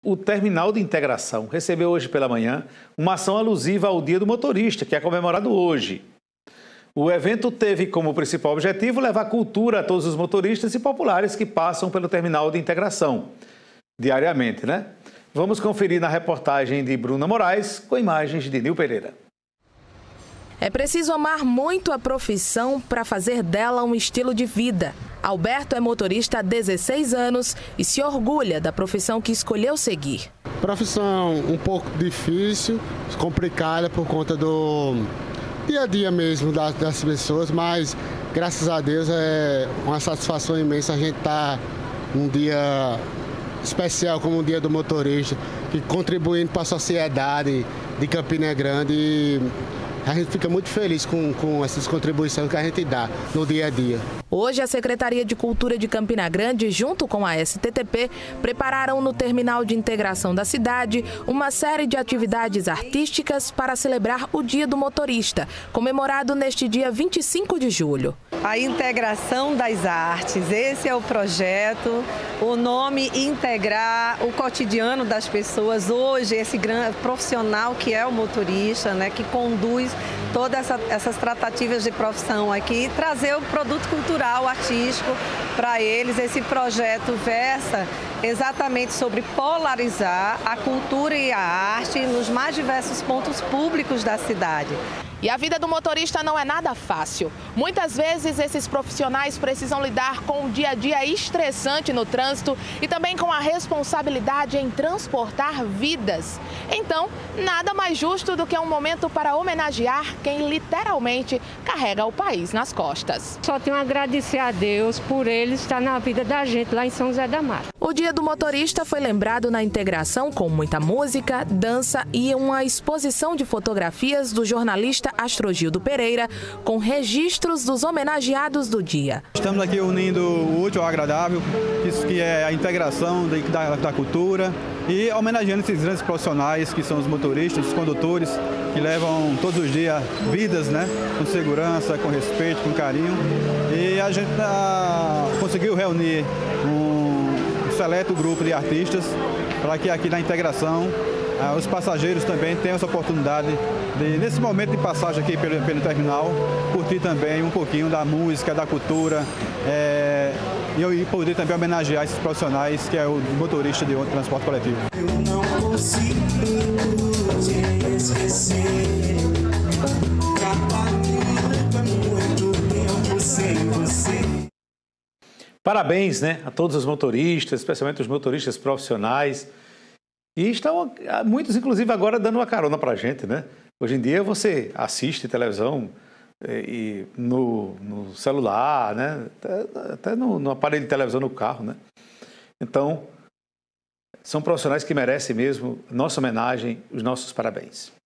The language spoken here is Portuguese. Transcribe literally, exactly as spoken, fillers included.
O Terminal de Integração recebeu hoje pela manhã uma ação alusiva ao Dia do Motorista, que é comemorado hoje. O evento teve como principal objetivo levar cultura a todos os motoristas e populares que passam pelo Terminal de Integração, diariamente, né? Vamos conferir na reportagem de Bruna Moraes, com imagens de Nil Pereira. É preciso amar muito a profissão para fazer dela um estilo de vida. Alberto é motorista há dezesseis anos e se orgulha da profissão que escolheu seguir. Profissão um pouco difícil, complicada por conta do dia a dia mesmo das, das pessoas, mas graças a Deus é uma satisfação imensa a gente estar num dia especial como o Dia do Motorista, que contribuindo para a sociedade de Campina Grande. E a gente fica muito feliz com, com essas contribuições que a gente dá no dia a dia. Hoje, a Secretaria de Cultura de Campina Grande, junto com a S T T P, prepararam no Terminal de Integração da cidade uma série de atividades artísticas para celebrar o Dia do Motorista, comemorado neste dia vinte e cinco de julho. A integração das artes, esse é o projeto, o nome integrar o cotidiano das pessoas. Hoje, esse grande profissional que é o motorista, né, que conduz todas essa, essas tratativas de profissão aqui, trazer o produto cultural, artístico para eles. Esse projeto versa exatamente sobre polarizar a cultura e a arte nos mais diversos pontos públicos da cidade. E a vida do motorista não é nada fácil. Muitas vezes esses profissionais precisam lidar com um dia a dia estressante no trânsito e também com a responsabilidade em transportar vidas. Então, nada mais justo do que um momento para homenagear quem literalmente carrega o país nas costas. Só tenho a agradecer a Deus por ele estar na vida da gente lá em São José da Mata. O Dia do Motorista foi lembrado na integração com muita música, dança e uma exposição de fotografias do jornalista Astrogildo Pereira, com registros dos homenageados do dia. Estamos aqui unindo o útil ao agradável, isso que é a integração da, da cultura, e homenageando esses grandes profissionais que são os motoristas, os condutores, que levam todos os dias vidas, né, com segurança, com respeito, com carinho. E a gente ah, conseguiu reunir um seleto grupo de artistas para que aqui na integração Ah, os passageiros também têm essa oportunidade de, nesse momento de passagem aqui pelo, pelo terminal, curtir também um pouquinho da música, da cultura é, e, e poder também homenagear esses profissionais que é o motorista de transporte coletivo. Eu não consigo te esquecer, muito tempo sem você. Parabéns, né, a todos os motoristas, especialmente os motoristas profissionais. E estão, muitos, inclusive, agora dando uma carona para a gente, né? Hoje em dia você assiste televisão e, no, no celular, né? Até, até no, no aparelho de televisão no carro, né? Então, são profissionais que merecem mesmo nossa homenagem, os nossos parabéns.